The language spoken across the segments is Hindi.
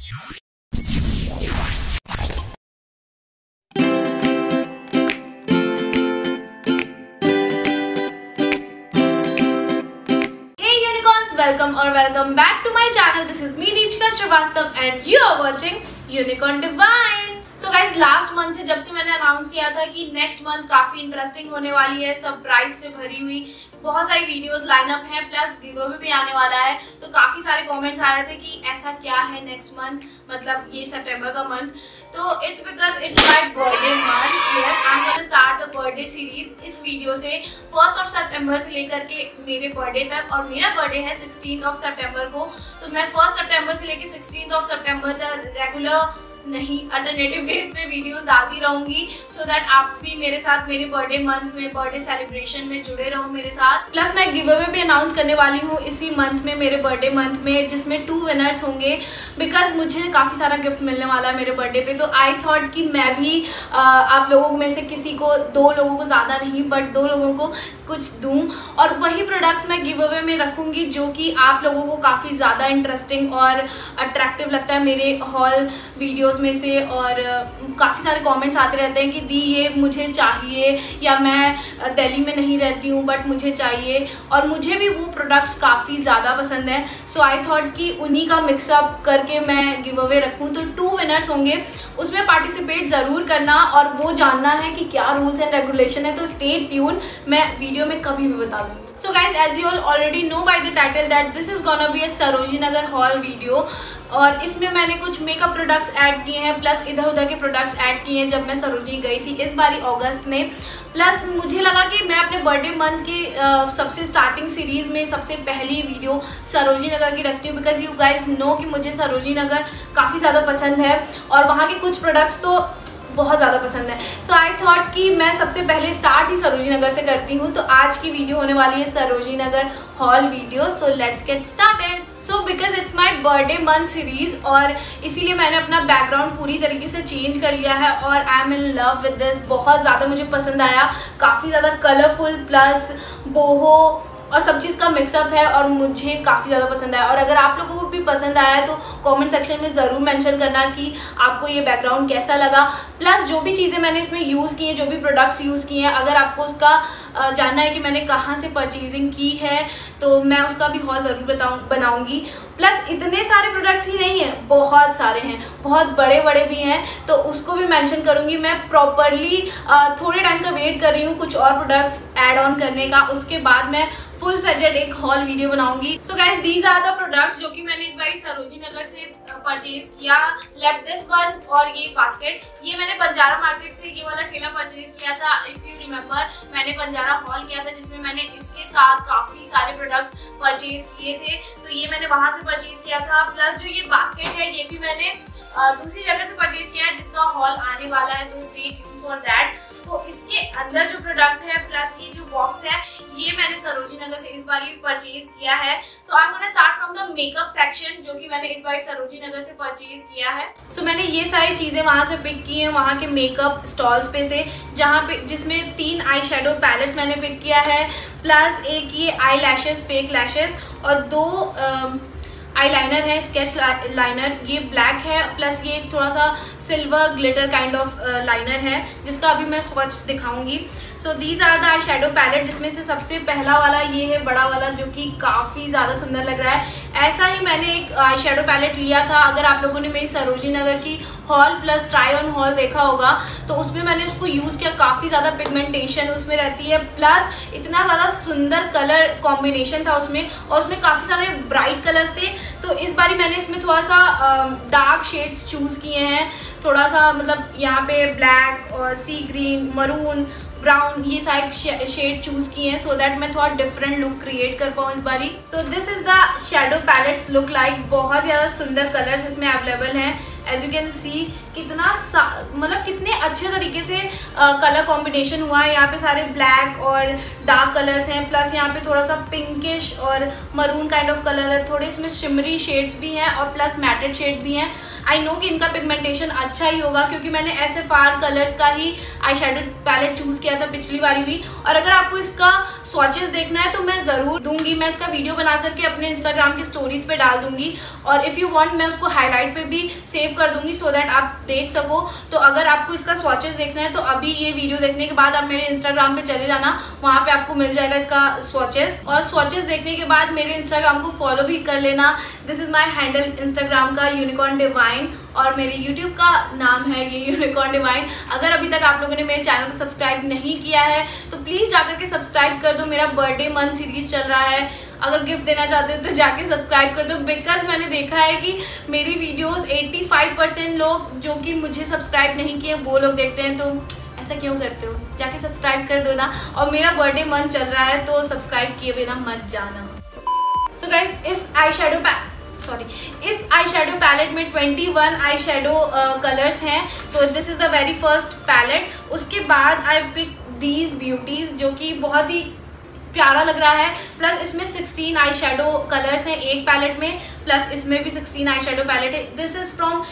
welcome back to my channel. This is me Deepshika Srivastava and you are watching Unicorn Divine. So guys, last month से जब से मैंने अनाउंस किया था कि नेक्स्ट मंथ काफी इंटरेस्टिंग होने वाली है, सरप्राइज से भरी हुई बहुत सारी वीडियोस लाइनअप हैं, प्लस गिव अवे भी आने वाला है। तो काफी सारे कमेंट्स आ रहे थे कि ऐसा क्या है नेक्स्ट मंथ, मतलब ये सितंबर का मंथ। तो it's because it's my birthday month. Yes, I am going to start the birthday series इस वीडियो से 1 सितंबर से लेकर के मेरे बर्थडे तक, और मेरा बर्थडे है 16 सितंबर को। तो मैं 1 सितंबर से लेकर 16 सितंबर तक रेगुलर नहीं अल्टरनेटिव डेज पे वीडियोस डालती रहूंगी, सो दैट आप भी मेरे साथ मेरे बर्थडे मंथ में, बर्थडे सेलिब्रेशन में जुड़े रहो मेरे साथ। प्लस मैं गिव अवे भी अनाउंस करने वाली हूँ इसी मंथ में, मेरे बर्थडे मंथ में, जिसमें 2 विनर्स होंगे। बिकॉज मुझे काफ़ी सारा गिफ्ट मिलने वाला है मेरे बर्थडे पे, तो आई थॉट कि मैं भी आप लोगों में से किसी को, 2 लोगों को, ज़्यादा नहीं बट 2 लोगों को कुछ दूँ, और वही प्रोडक्ट्स मैं गिव अवे में रखूँगी जो कि आप लोगों को काफ़ी ज़्यादा इंटरेस्टिंग और अट्रैक्टिव लगता है मेरे हॉल वीडियोज़ में से। और काफ़ी सारे कमेंट्स आते रहते हैं कि दी ये मुझे चाहिए, या मैं दिल्ली में नहीं रहती हूँ बट मुझे चाहिए, और मुझे भी वो प्रोडक्ट्स काफ़ी ज़्यादा पसंद है। सो आई थॉट कि उन्हीं का मिक्सअप करके मैं गिव अवे रखूँ। तो 2 विनर्स होंगे, उसमें पार्टिसिपेट ज़रूर करना और वो जानना है कि क्या रूल्स एंड रेगुलेशन है। तो स्टे ट्यून, मैं वीडियो में कभी भी बता दूँगी। So guys, as you all already know by the title that this is gonna be a Sarojini Nagar haul video, और इसमें मैंने कुछ मेकअप प्रोडक्ट्स ऐड किए हैं, प्लस इधर उधर के प्रोडक्ट्स ऐड किए हैं जब मैं सरोजनी गई थी इस बारी अगस्त में। प्लस मुझे लगा कि मैं अपने बर्थडे मंथ के सबसे स्टार्टिंग सीरीज़ में सबसे पहली वीडियो सरोजनी नगर की रखती हूँ, बिकॉज यू गाइज नो कि मुझे सरोजनी नगर काफ़ी ज़्यादा पसंद है और वहाँ के कुछ प्रोडक्ट्स तो बहुत ज़्यादा पसंद है। सो आई थॉट कि मैं सबसे पहले स्टार्ट ही सरोजनी नगर से करती हूँ। तो आज की वीडियो होने वाली है Sarojini Nagar haul video. So let's get started. So because it's my birthday month series, और इसीलिए मैंने अपना बैकग्राउंड पूरी तरीके से चेंज कर लिया है, और I am in love with this. बहुत ज़्यादा मुझे पसंद आया, काफ़ी ज़्यादा कलरफुल प्लस बोहो और सब चीज़ का मिक्सअप है, और मुझे काफ़ी ज़्यादा पसंद आया। और अगर आप लोगों को भी पसंद आया है तो कमेंट सेक्शन में ज़रूर मेंशन करना कि आपको ये बैकग्राउंड कैसा लगा। प्लस जो भी चीज़ें मैंने इसमें यूज़ की हैं, जो भी प्रोडक्ट्स यूज़ किए हैं, अगर आपको उसका जानना है कि मैंने कहाँ से परचेजिंग की है तो मैं उसका भी हॉल ज़रूर बनाऊँगी। प्लस इतने सारे प्रोडक्ट्स ही नहीं हैं, बहुत सारे हैं, बहुत बड़े बड़े भी हैं, तो उसको भी मेंशन करूँगी। मैं प्रॉपरली थोड़े टाइम का वेट कर रही हूँ कुछ और प्रोडक्ट्स ऐड ऑन करने का, उसके बाद मैं फुल फ्लेजेड एक हॉल वीडियो बनाऊंगी। So guys, these are the products जो कि मैंने इस बार सरोजनी नगर से परचेज किया। लेफ्ट दिस वन, और ये बास्केट, ये मैंने बंजारा मार्केट से ये वाला ठेला परचेज किया था। इफ यू रिमेम्बर, मैंने बंजारा हॉल किया था जिसमें मैंने इसके साथ काफी सारे प्रोडक्ट्स परचेज किए थे, तो ये मैंने वहां से परचेज किया था। प्लस जो ये बास्केट है ये भी मैंने दूसरी जगह से परचेज किया है जिसका हॉल आने वाला है, तो स्टे ट्यून्ड फॉर दैट। तो इसके अंदर जो प्रोडक्ट है प्लस ये जो बॉक्स है ये मैंने सरोजनी नगर से इस बार परचेज किया है। So I am gonna start from the makeup section जो कि मैंने इस बार सरोजनी नगर से परचेज किया है। सो मैंने ये सारी चीजें वहां से पिक की हैं, वहां के मेकअप स्टॉल्स पे से, जहां पे जिसमें 3 आई शेडो पैलेट्स मैंने पिक किया है, प्लस एक ये आई लैशेज, फेक लैशेज, और 2 आई लाइनर है, स्केच लाइनर, ये ब्लैक है, प्लस ये थोड़ा सा silver glitter kind of liner है जिसका अभी मैं स्वच्छ दिखाऊंगी। So these are the eye shadow palette, जिसमें से सबसे पहला वाला ये है बड़ा वाला जो कि काफ़ी ज़्यादा सुंदर लग रहा है। ऐसा ही मैंने एक आई शेडो पैलेट लिया था, अगर आप लोगों ने मेरी सरोजनी नगर की haul plus try on haul देखा होगा तो उसमें मैंने उसको यूज़ किया। काफ़ी ज़्यादा पिगमेंटेशन उसमें रहती है, प्लस इतना ज़्यादा सुंदर कलर कॉम्बिनेशन था उसमें, और उसमें काफ़ी सारे ब्राइट कलर्स थे। तो इस बारी मैंने इसमें थोड़ा सा डार्क शेड्स चूज़ किए हैं, थोड़ा सा मतलब यहाँ पे ब्लैक और सी ग्रीन, मरून, ब्राउन, ये सारे शेड चूज किए हैं सो दैट मैं थोड़ा डिफरेंट लुक क्रिएट कर पाऊँ इस बारी। So this is the shadow palettes look like. बहुत ज़्यादा सुंदर कलर्स इसमें अवेलेबल हैं, एज यू कैन सी। कितना मतलब कितने अच्छे तरीके से कलर कॉम्बिनेशन हुआ है। यहाँ पे सारे ब्लैक और डार्क कलर्स हैं, प्लस यहाँ पे थोड़ा सा पिंकिश और मरून काइंड ऑफ कलर है, थोड़े इसमें शिमरी शेड्स भी हैं और प्लस मैटेड शेड भी हैं। आई नो कि इनका पिगमेंटेशन अच्छा ही होगा क्योंकि मैंने SFR कलर्स का ही आई शेडो पैलेट चूज़ किया था पिछली बारी भी। और अगर आपको इसका स्वॉचेस देखना है तो मैं ज़रूर दूंगी, मैं इसका वीडियो बना करके अपने इंस्टाग्राम की स्टोरीज पे डाल दूंगी और इफ़ यू वांट मैं उसको हाईलाइट पे भी सेव कर दूंगी सो दैट आप देख सको। तो अगर आपको इसका स्वॉचेस देखना है तो अभी ये वीडियो देखने के बाद आप मेरे इंस्टाग्राम पे चले जाना, वहाँ पे आपको मिल जाएगा इसका स्वॉचेस। और स्वॉचेस देखने के बाद मेरे इंस्टाग्राम को फॉलो भी कर लेना। This is my handle Instagram का यूनिकॉर्न डिवाइन और मेरे यूट्यूब का नाम है ये यूनिकॉर्न डिवाइन। अगर अभी तक आप लोगों ने मेरे चैनल को सब्सक्राइब नहीं किया है तो प्लीज़ जाकर के सब्सक्राइब कर दो। मेरा बर्थडे मंथ सीरीज चल रहा है, अगर गिफ्ट देना चाहते हो तो जाके सब्सक्राइब कर दो। बिकॉज मैंने देखा है कि मेरी वीडियोस 85% लोग जो कि मुझे सब्सक्राइब नहीं किए वो लोग देखते हैं, तो ऐसा क्यों करते हो? जाके सब्सक्राइब कर दो ना। और मेरा बर्थडे मंथ चल रहा है तो सब्सक्राइब किए बिना मत जाना। सो गाइज इस आई शेडो पैलेट में 21 आई शेडो कलर्स हैं। तो this is the very first palette. उसके बाद आई पिक दीज ब्यूटीज़ जो कि बहुत ही प्यारा लग रहा है। प्लस इसमें 16 आई शेडो कलर्स हैं एक पैलेट में, प्लस इसमें भी 16 आई शेडो पैलेट है। दिस इज़ फ्रॉम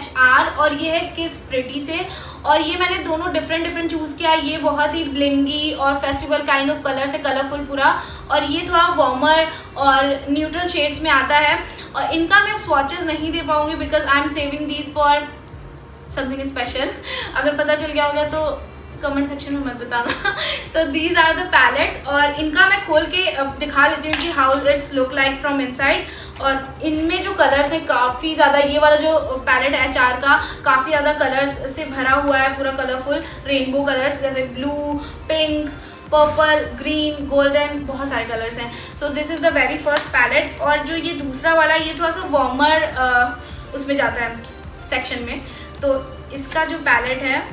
HR और ये है किस प्रिटी से। और ये मैंने दोनों डिफरेंट चूज़ किया। ये बहुत ही ब्लिंगी और फेस्टिवल काइंड ऑफ कलर से कलरफुल पूरा, और ये थोड़ा वार्मर और न्यूट्रल शेड्स में आता है। और इनका मैं स्वॉचेस नहीं दे पाऊँगी because I am saving these for something special. अगर पता चल गया होगा तो कमेंट सेक्शन में मत बताना। तो दीज आर द पैलेट्स और इनका मैं खोल के दिखा देती हूँ कि how it's look like from inside. और इनमें जो कलर्स हैं काफ़ी ज़्यादा, ये वाला जो पैलेट है HR का काफ़ी ज़्यादा कलर्स से भरा हुआ है, पूरा कलरफुल रेनबो कलर्स जैसे blue, pink, purple, green, golden, बहुत सारे कलर्स हैं। So this is the very first palette. और जो ये दूसरा वाला ये थोड़ा सा वार्मर उसमें जाता है सेक्शन में। तो इसका जो पैलेट है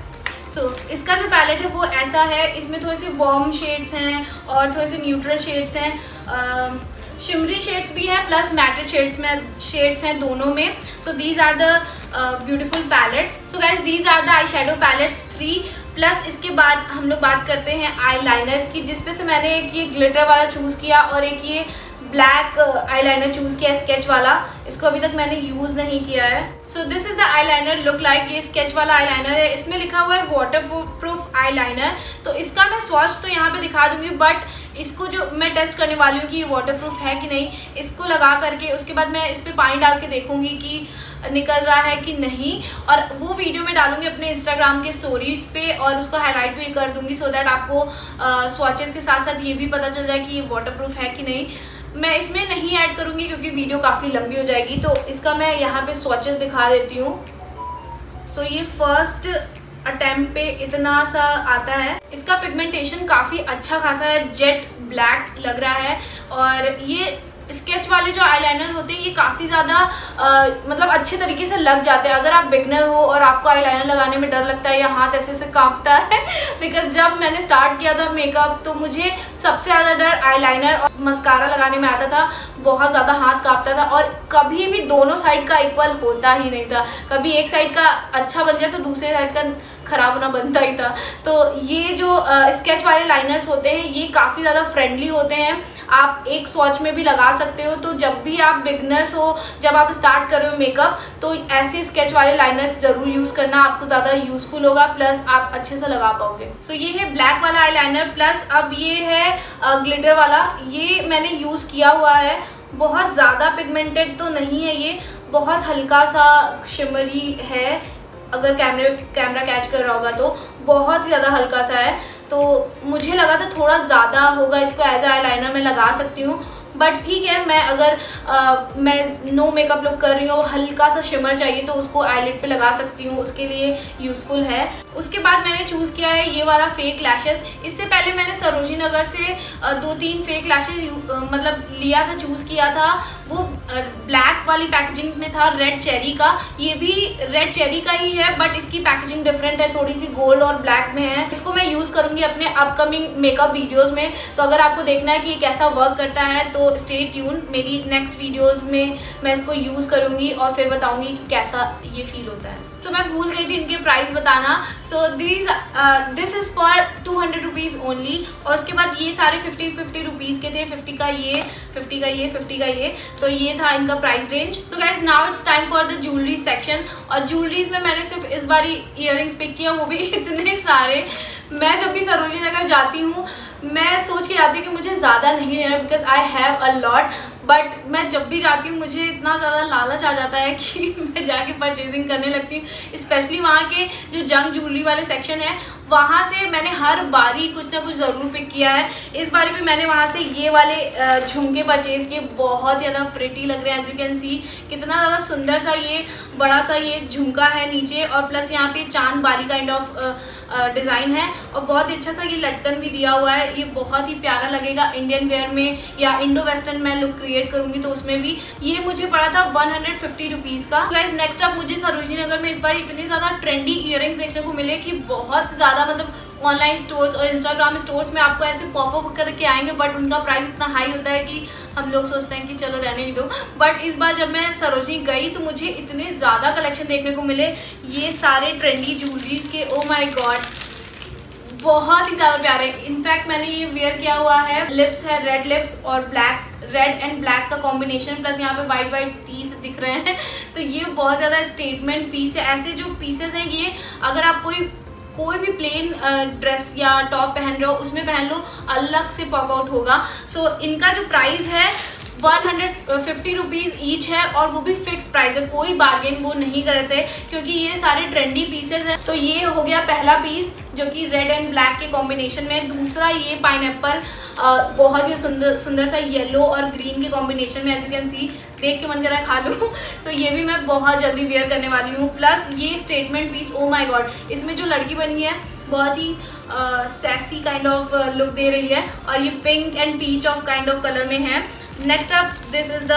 इसका जो पैलेट है वो ऐसा है। इसमें थोड़े से वार्म शेड्स हैं और थोड़े से न्यूट्रल शेड्स हैं, शिमरी शेड्स भी हैं, प्लस मैटेड शेड्स हैं दोनों में। So these are the beautiful palettes. So guys these are the eye shadow palettes 3। Plus इसके बाद हम लोग बात करते हैं आई लाइनर्स की, जिसपे से मैंने एक ये ग्लिटर वाला चूज़ किया और एक ये ब्लैक आईलाइनर चूज़ किया स्केच वाला। इसको अभी तक मैंने यूज़ नहीं किया है। So this is the eyeliner look like. ये स्केच वाला आईलाइनर है, इसमें लिखा हुआ है वाटर प्रूफ आईलाइनर। तो इसका मैं स्वॉच तो यहाँ पे दिखा दूंगी, बट इसको जो मैं टेस्ट करने वाली हूँ कि ये वाटर प्रूफ है कि नहीं, इसको लगा करके उसके बाद मैं इस पर पानी डाल के देखूँगी कि निकल रहा है कि नहीं। और वो वीडियो मैं डालूंगी अपने इंस्टाग्राम के स्टोरीज पे और उसको हाईलाइट भी कर दूंगी सो दैट आपको स्वॉचेस के साथ साथ ये भी पता चल जाए कि ये वाटर प्रूफ है कि नहीं। मैं इसमें नहीं ऐड करूँगी क्योंकि वीडियो काफ़ी लंबी हो जाएगी। तो इसका मैं यहाँ पे स्वॉचेस दिखा देती हूँ। सो ये फर्स्ट अटेम्प्ट पे इतना सा आता है। इसका पिगमेंटेशन काफ़ी अच्छा खासा है, जेट ब्लैक लग रहा है। और ये स्केच वाले जो आईलाइनर होते हैं ये काफ़ी ज़्यादा मतलब अच्छे तरीके से लग जाते हैं। अगर आप बिगनर हो और आपको आईलाइनर लगाने में डर लगता है या हाथ ऐसे से कांपता है बिकॉज जब मैंने स्टार्ट किया था मेकअप तो मुझे सबसे ज़्यादा डर आईलाइनर और मस्कारा लगाने में आता था, बहुत ज़्यादा हाथ कांपता था और कभी भी दोनों साइड का इक्वल होता ही नहीं था। कभी एक साइड का अच्छा बन जाए तो दूसरे साइड का ख़राब होना बनता ही था। तो ये जो स्केच वाले लाइनर्स होते हैं ये काफ़ी ज़्यादा फ्रेंडली होते हैं, आप एक स्वॉच में भी लगा सकते हो। तो जब भी आप बिगनर्स हो, जब आप स्टार्ट कर रहे हो मेकअप, तो ऐसे स्केच वाले लाइनर्स ज़रूर यूज़ करना, आपको ज़्यादा यूज़फुल होगा, प्लस आप अच्छे से लगा पाओगे। सो ये है ब्लैक वाला आईलाइनर। प्लस अब ये है ग्लिटर वाला, ये मैंने यूज़ किया हुआ है। बहुत ज़्यादा पिगमेंटेड तो नहीं है, ये बहुत हल्का सा शिमरी है। अगर कैमरा कैच कर रहा होगा तो बहुत ज़्यादा हल्का सा है, तो मुझे लगा था थोड़ा ज़्यादा होगा, इसको एज अ आईलाइनर मैं लगा सकती हूँ। बट ठीक है, मैं अगर मैं नो मेकअप लुक कर रही हूँ, हल्का सा शिमर चाहिए तो उसको आईलिड पे लगा सकती हूँ, उसके लिए यूज़फुल है। उसके बाद मैंने चूज़ किया है ये वाला फेक लैशेस। इससे पहले मैंने सरोजिनी नगर से 2-3 फेक लैशेस मतलब लिया था, चूज़ किया था। वो ब्लैक वाली पैकेजिंग में था, रेड चेरी का। ये भी रेड चेरी का ही है बट इसकी पैकेजिंग डिफरेंट है, थोड़ी सी गोल्ड और ब्लैक में है। इसको मैं यूज़ करूँगी अपने अपकमिंग मेकअप वीडियोज़ में। तो अगर आपको देखना है कि ये कैसा वर्क करता है तो सो स्टे ट्यून, मेरी नेक्स्ट वीडियोस में मैं इसको यूज़ करूँगी और फिर बताऊँगी कि कैसा ये फील होता है। तो मैं भूल गई थी इनके प्राइस बताना। So this is for 200 rupees only, और उसके बाद ये सारे 50 रुपीज़ के थे, 50 का ये, 50 का ये, 50 का ये, तो ये था इनका प्राइस रेंज। तो guys now it's time for the jewellery section, और ज्वेलरीज में मैंने सिर्फ इस बार ईयरिंग्स पिक किया, वो भी इतने सारे। मैं जब भी सरोजनी नगर जाती हूँ मैं सोच के जाती हूँ कि मुझे ज़्यादा नहीं लेना, because I have a lot, but मैं जब भी जाती हूँ मुझे इतना ज़्यादा लालच आ जाता है कि मैं जाके परचेजिंग करने लगती हूँ। स्पेशली वहाँ के जो जंग ज्वेलरी वाले सेक्शन है, वहाँ से मैंने हर बारी कुछ ना कुछ ज़रूर पिक किया है। इस बारी भी मैंने वहाँ से ये वाले झुमके परचेज़ किए, बहुत ज़्यादा प्रिटी लग रहे हैं। एज यू कैन सी कितना ज़्यादा सुंदर सा ये बड़ा सा ये झुमका है नीचे, और प्लस यहाँ पे चांद बाली काइंड ऑफ डिज़ाइन है, और बहुत ही अच्छा सा ये लटकन भी दिया हुआ है। ये बहुत ही प्यारा लगेगा इंडियन वेयर में, या इंडो वेस्टर्न मैं लुक क्रिएट करूंगी तो उसमें भी। ये मुझे पड़ा था 150 रुपीज़ का। गाइस नेक्स्ट अप मुझे सरोजनी नगर में इस बार इतने ज़्यादा ट्रेंडी ईयरिंग्स देखने को मिले कि बहुत ज़्यादा, मतलब ऑनलाइन स्टोर्स और इंस्टाग्राम स्टोर्स में आपको ऐसे पॉपअप करके आएंगे, बट उनका प्राइस इतना हाई होता है कि हम लोग सोचते हैं कि चलो रहने ही दो। बट इस बार जब मैं सरोजनी गई तो मुझे इतने ज़्यादा कलेक्शन देखने को मिले, ये सारे ट्रेंडी ज्वेलरीज के। ओ माय गॉड, बहुत ही ज़्यादा प्यारे। इनफैक्ट मैंने ये वेयर किया हुआ है, लिप्स है रेड लिप्स और ब्लैक, रेड एंड ब्लैक का कॉम्बिनेशन, प्लस यहाँ पे वाइट वाइट टीथ दिख रहे हैं। तो ये बहुत ज़्यादा स्टेटमेंट पीस है। ऐसे जो पीसेस हैं ये अगर आप कोई भी प्लेन ड्रेस या टॉप पहन रहे हो उसमें पहन लो, अलग से पॉप आउट होगा। सो इनका जो प्राइस है 150 रुपीज़ ईच है, और वो भी फिक्स प्राइस है, कोई बार्गेन वो नहीं करते क्योंकि ये सारे ट्रेंडी पीसेस हैं। तो ये हो गया पहला पीस जो कि रेड एंड ब्लैक के कॉम्बिनेशन में। दूसरा ये पाइनएप्पल बहुत ही सुंदर सा येलो और ग्रीन के कॉम्बिनेशन में। एज यू कैन सी, देख के मन कर रहा है खा लूँ। सो ये भी मैं बहुत जल्दी वेयर करने वाली हूँ। प्लस ये statement piece, oh my god, इसमें जो लड़की बनी है बहुत ही सैसी काइंड ऑफ लुक दे रही है, और ये pink and peach of kind of colour में है। Next up this is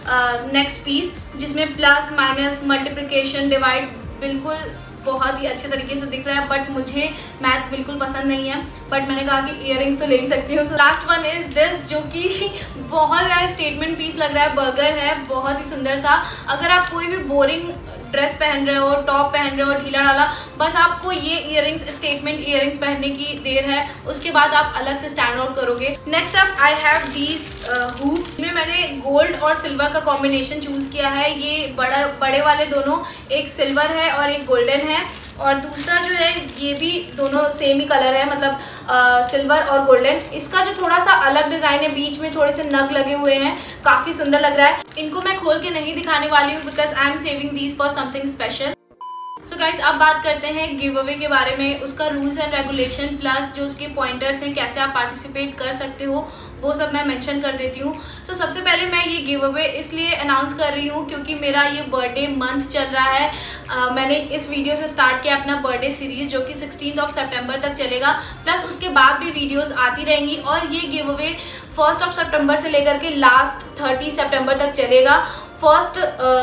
the next piece, जिसमें प्लस माइनस मल्टीप्लिकेशन डिवाइड बिल्कुल बहुत ही अच्छे तरीके से दिख रहा है, बट मुझे मैथ्स बिल्कुल पसंद नहीं है, बट मैंने कहा कि इयररिंग्स तो ले ही सकती हूँ। लास्ट वन इज दिस, जो कि बहुत ज़्यादा स्टेटमेंट पीस लग रहा है, बर्गर है, बहुत ही सुंदर सा। अगर आप कोई भी बोरिंग ड्रेस पहन रहे हो, टॉप पहन रहे हो ढीला ढाला, बस आपको ये इयररिंग्स, स्टेटमेंट इयररिंग्स पहनने की देर है, उसके बाद आप अलग से स्टैंड आउट करोगे। Next up I have these hoops, में मैंने गोल्ड और सिल्वर का कॉम्बिनेशन चूज़ किया है। ये बड़े वाले दोनों, एक सिल्वर है और एक गोल्डन है, और दूसरा जो है ये भी दोनों सेम ही कलर है, मतलब सिल्वर और गोल्डन। इसका जो थोड़ा सा अलग डिज़ाइन है, बीच में थोड़े से नग लगे हुए हैं, काफ़ी सुंदर लग रहा है। इनको मैं खोल के नहीं दिखाने वाली हूँ because I am saving these for something special. So guys अब बात करते हैं गिव अवे के बारे में, उसका रूल्स एंड रेगुलेशन, प्लस जो उसके पॉइंटर्स हैं, कैसे आप पार्टिसिपेट कर सकते हो, वो सब मैं मेंशन कर देती हूँ। सो सबसे पहले मैं ये गिव अवे इसलिए अनाउंस कर रही हूँ क्योंकि मेरा ये बर्थडे मंथ चल रहा है। मैंने इस वीडियो से स्टार्ट किया अपना बर्थडे सीरीज़, जो कि 16 सितंबर तक चलेगा, प्लस उसके बाद भी वीडियोज़ आती रहेंगी, और ये गिव अवे 1 सितंबर से लेकर के लास्ट 30 सितंबर तक चलेगा। फर्स्ट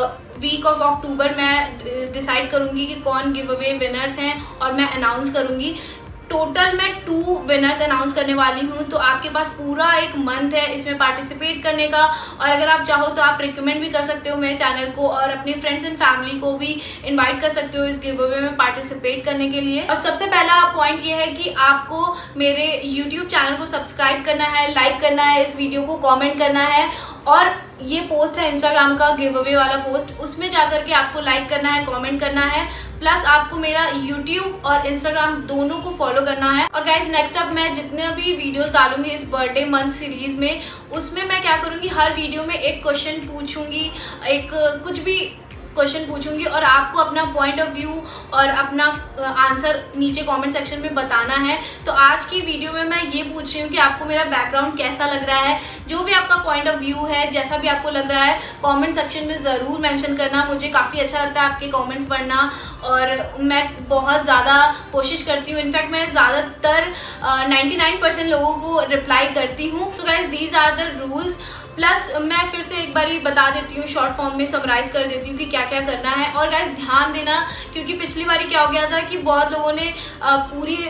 वीक ऑफ अक्टूबर मैं डिसाइड करूँगी कि कौन गिव अवे विनर्स हैं, और मैं अनाउंस करूँगी। टोटल मैं 2 विनर्स अनाउंस करने वाली हूँ, तो आपके पास पूरा एक मंथ है इसमें पार्टिसिपेट करने का, और अगर आप चाहो तो आप रिकमेंड भी कर सकते हो मेरे चैनल को, और अपने फ्रेंड्स एंड फैमिली को भी इनवाइट कर सकते हो इस गिव अवे में पार्टिसिपेट करने के लिए। और सबसे पहला पॉइंट ये है कि आपको मेरे यूट्यूब चैनल को सब्सक्राइब करना है, लाइक करना है, इस वीडियो को कॉमेंट करना है, और ये पोस्ट है इंस्टाग्राम का गिव अवे वाला पोस्ट, उसमें जाकर के आपको लाइक करना है, कमेंट करना है, प्लस आपको मेरा यूट्यूब और इंस्टाग्राम दोनों को फॉलो करना है। और गाइज नेक्स्ट अप मैं जितने भी वीडियोस डालूंगी इस बर्थडे मंथ सीरीज में, उसमें मैं क्या करूंगी, हर वीडियो में एक क्वेश्चन पूछूंगी, एक कुछ भी क्वेश्चन पूछूंगी, और आपको अपना पॉइंट ऑफ व्यू और अपना आंसर नीचे कमेंट सेक्शन में बताना है। तो आज की वीडियो में मैं ये पूछ रही हूँ कि आपको मेरा बैकग्राउंड कैसा लग रहा है, जो भी आपका पॉइंट ऑफ व्यू है, जैसा भी आपको लग रहा है, कमेंट सेक्शन में ज़रूर मेंशन करना। मुझे काफ़ी अच्छा लगता है आपके कमेंट्स पढ़ना, और मैं बहुत ज़्यादा कोशिश करती हूँ, इनफैक्ट मैं ज़्यादातर 99% लोगों को रिप्लाई करती हूँ। तो guys these are the rules. Plus मैं फिर से एक बार बता देती हूँ, शॉर्ट फॉर्म में समराइज़ कर देती हूँ कि क्या क्या करना है। और गाइस ध्यान देना, क्योंकि पिछली बार क्या हो गया था कि बहुत लोगों ने पूरी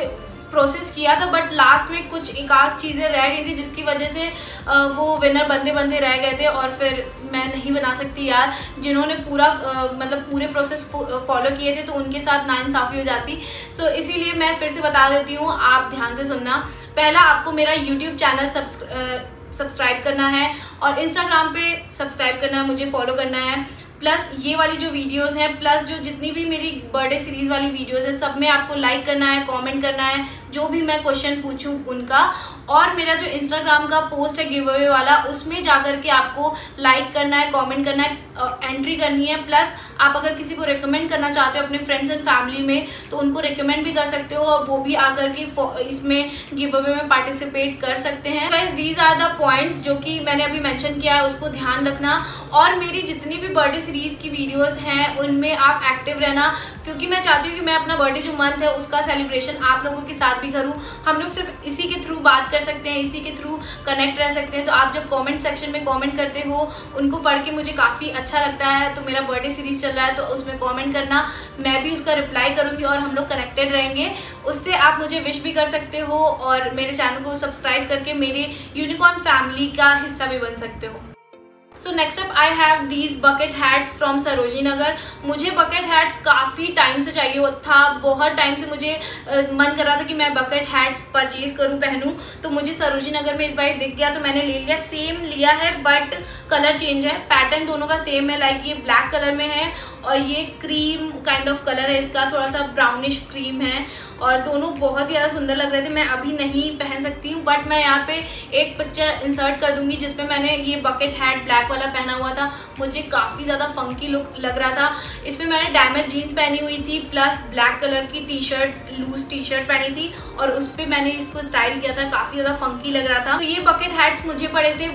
प्रोसेस किया था, बट लास्ट में कुछ एक आध चीज़ें रह गई थी जिसकी वजह से वो विनर बनते रह गए थे और फिर मैं नहीं बना सकती यार। जिन्होंने पूरा मतलब पूरे प्रोसेस फॉलो किए थे तो उनके साथ नाइंसाफ़ी हो जाती। सो इसीलिए मैं फिर से बता देती हूँ, आप ध्यान से सुनना। पहला आपको मेरा यूट्यूब चैनल सब्सक्राइब करना है और इंस्टाग्राम पे सब्सक्राइब करना है, मुझे फॉलो करना है। प्लस ये वाली जो वीडियोस हैं, प्लस जो जितनी भी मेरी बर्थडे सीरीज़ वाली वीडियोस है, सब में आपको लाइक करना है, कमेंट करना है, जो भी मैं क्वेश्चन पूछूं उनका। और मेरा जो इंस्टाग्राम का पोस्ट है गिव अवे वाला, उसमें जाकर के आपको लाइक करना है, कमेंट करना है, एंट्री करनी है। प्लस आप अगर किसी को रिकमेंड करना चाहते हो अपने फ्रेंड्स एंड फैमिली में तो उनको रिकमेंड भी कर सकते हो और वो भी आकर के इसमें गिव अवे में पार्टिसिपेट कर सकते हैं। Guys these are the points जो कि मैंने अभी मेंशन किया है, उसको ध्यान रखना। और मेरी जितनी भी बर्थडे सीरीज़ की वीडियोस हैं उनमें आप एक्टिव रहना, क्योंकि मैं चाहती हूँ कि मैं अपना बर्थडे जो मंथ है उसका सेलिब्रेशन आप लोगों के साथ भी करूँ। हम लोग सिर्फ इसी के थ्रू बात कर सकते हैं, इसी के थ्रू कनेक्ट रह सकते हैं। तो आप जब कमेंट सेक्शन में कमेंट करते हो उनको पढ़ के मुझे काफ़ी अच्छा लगता है। तो मेरा बर्थडे सीरीज़ चल रहा है तो उसमें कमेंट करना, मैं भी उसका रिप्लाई करूँगी और हम लोग कनेक्टेड रहेंगे। उससे आप मुझे विश भी कर सकते हो और मेरे चैनल को सब्सक्राइब करके मेरे यूनिकॉर्न फैमिली का हिस्सा भी बन सकते हो। So next up I have these bucket hats from Saroji Nagar. मुझे बकेट हैट्स काफ़ी टाइम से चाहिए था, बहुत टाइम से मुझे मन कर रहा था कि मैं बकेट हैट्स परचेज करूं, पहनूं। तो मुझे सरोजी नगर में इस बार दिख गया तो मैंने ले लिया। सेम लिया है बट कलर चेंज है, पैटर्न दोनों का सेम है। लाइक ये ब्लैक कलर में है और ये क्रीम काइंड ऑफ कलर है, इसका थोड़ा सा ब्राउनिश क्रीम है और दोनों बहुत ही ज़्यादा सुंदर लग रहे थे। मैं अभी नहीं पहन सकती हूँ बट मैं यहाँ पे एक पिक्चर इंसर्ट कर दूंगी जिसमें मैंने ये बकेट हैट ब्लैक वाला पहना हुआ था। मुझे काफ़ी ज़्यादा फंकी लुक लग रहा था। इसमें मैंने डैमेज जीन्स पहनी हुई थी प्लस ब्लैक कलर की T shirt, loose T shirt पहनी थी और उस पर मैंने इसको स्टाइल किया था, काफ़ी ज़्यादा फंकी लग रहा था। तो ये बकेट हैट्स मुझे पड़े थे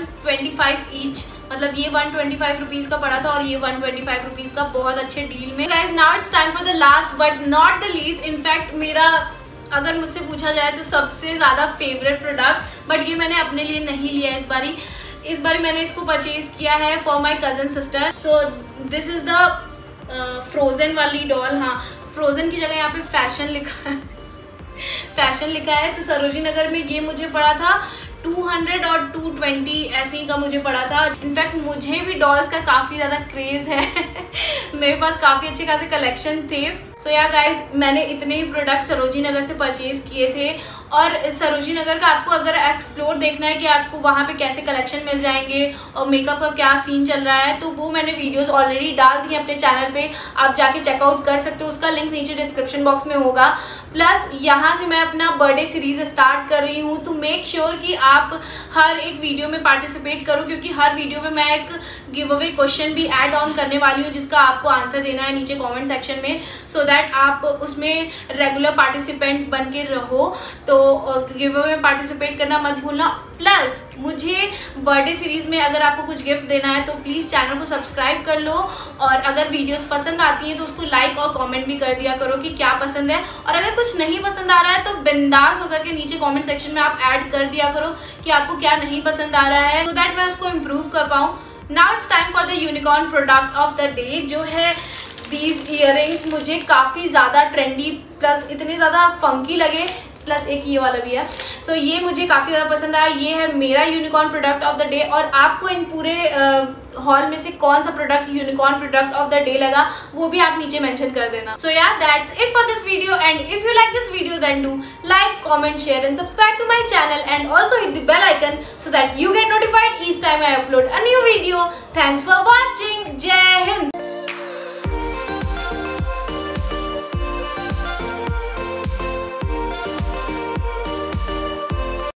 125 ईच, मतलब ये 125 रुपीज़ का पड़ा था और ये 125 रुपीज़ का, बहुत अच्छे डील में। Guys now it's time for the last but not the least, in fact मेरा अगर मुझसे पूछा जाए तो सबसे ज़्यादा फेवरेट प्रोडक्ट, बट ये मैंने अपने लिए नहीं लिया इस बारी मैंने इसको परचेज किया है for my cousin sister. So this is the Frozen वाली डॉल। हाँ, फ्रोज़न की जगह यहाँ पे फैशन लिखा है फैशन लिखा है। तो सरोजी नगर में ये मुझे पड़ा था 200 और 220 ऐसे ही का मुझे पड़ा था। इनफैक्ट मुझे भी डॉल्स का काफ़ी ज़्यादा क्रेज़ है मेरे पास काफ़ी अच्छे खासे कलेक्शन थे। तो यार गाइज मैंने इतने ही प्रोडक्ट सरोजी नगर से परचेज़ किए थे और सरोजी नगर का आपको अगर एक्सप्लोर देखना है कि आपको वहाँ पे कैसे कलेक्शन मिल जाएंगे और मेकअप का क्या सीन चल रहा है तो वो मैंने वीडियोस ऑलरेडी डाल दी है अपने चैनल पे, आप जाके चेकआउट कर सकते हो। उसका लिंक नीचे डिस्क्रिप्शन बॉक्स में होगा। प्लस यहाँ से मैं अपना बर्थडे सीरीज स्टार्ट कर रही हूँ तो मेक श्योर कि आप हर एक वीडियो में पार्टिसिपेट करो, क्योंकि हर वीडियो में मैं एक गिव अवे क्वेश्चन भी ऐड ऑन करने वाली हूँ जिसका आपको आंसर देना है नीचे कॉमेंट सेक्शन में, सो दैट आप उसमें रेगुलर पार्टिसिपेंट बन के रहो। तो गिव अवे में पार्टिसिपेट करना मत भूलना। प्लस मुझे बर्थडे सीरीज में अगर आपको कुछ गिफ्ट देना है तो प्लीज़ चैनल को सब्सक्राइब कर लो और अगर वीडियोस पसंद आती हैं तो उसको लाइक और कमेंट भी कर दिया करो कि क्या पसंद है। और अगर कुछ नहीं पसंद आ रहा है तो बिंदास होकर के नीचे कमेंट सेक्शन में आप ऐड कर दिया करो कि आपको क्या नहीं पसंद आ रहा है, सो दैट मैं उसको इम्प्रूव कर पाऊँ। Now it's time for the unicorn product of the day, जो है दीज ईयरिंग्स। मुझे काफ़ी ज़्यादा ट्रेंडी प्लस इतने ज़्यादा फंकी लगे, प्लस एक ये वाला भी है। सो ये मुझे काफ़ी ज़्यादा पसंद आया। ये है मेरा unicorn product of the day. और आपको इन पूरे हॉल में से कौन सा product unicorn product of the day लगा वो भी आप नीचे मेंशन कर देना। So yeah that's it for this video and if you like this video then do like, comment, share and subscribe to my channel and also hit the bell icon so that you get notified each time I upload a new video. Thanks for watching. Jai Hind.